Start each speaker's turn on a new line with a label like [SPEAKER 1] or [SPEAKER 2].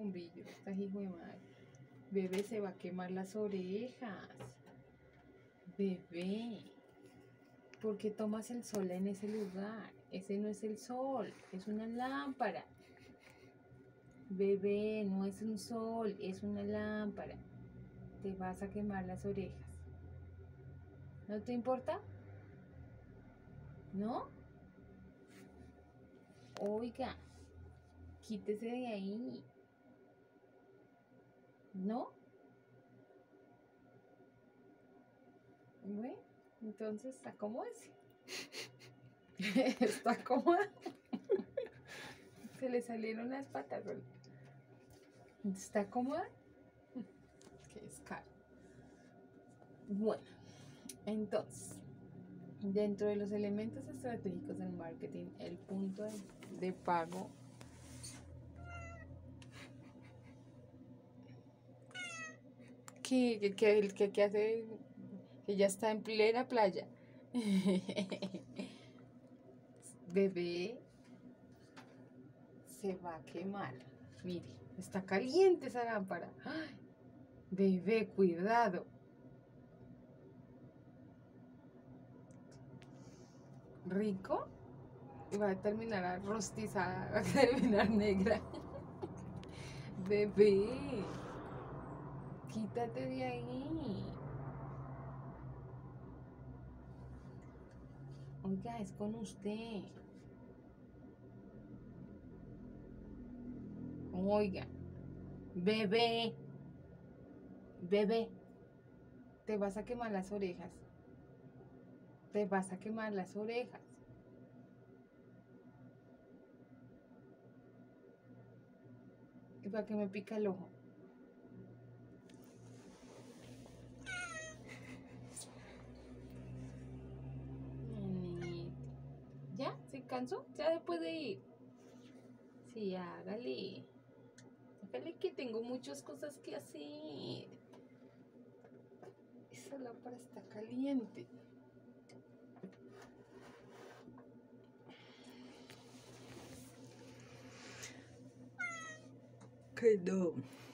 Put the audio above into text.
[SPEAKER 1] bombillo. Esta hijo de madre. Bebé, se va a quemar las orejas. Bebé, ¿por qué tomas el sol en ese lugar? Ese no es el sol, es una lámpara. Bebé, no es un sol, es una lámpara. Te vas a quemar las orejas. ¿No te importa? ¿No? Oiga, quítese de ahí. ¿No? Bueno, entonces acomódese. Está cómoda. Se le salieron las patas. ¿Está cómoda? Qué descaro. Bueno, entonces, dentro de los elementos estratégicos del marketing, el punto de pago que hace, que ya está en plena playa. Bebé, se va a quemar. Mire, está caliente esa lámpara. ¡Ay! Bebé, cuidado. ¿Rico? Y va a terminar rostizada, va a terminar negra. Bebé, quítate de ahí. Oiga, es con usted. Oiga, bebé, bebé, te vas a quemar las orejas. Te vas a quemar las orejas. ¿Y para qué me pica el ojo? ¿Ya? ¿Se cansó? ¿Ya se puede ir? Sí, hágale. Hágale que tengo muchas cosas que hacer. Esa lámpara está caliente. Que no.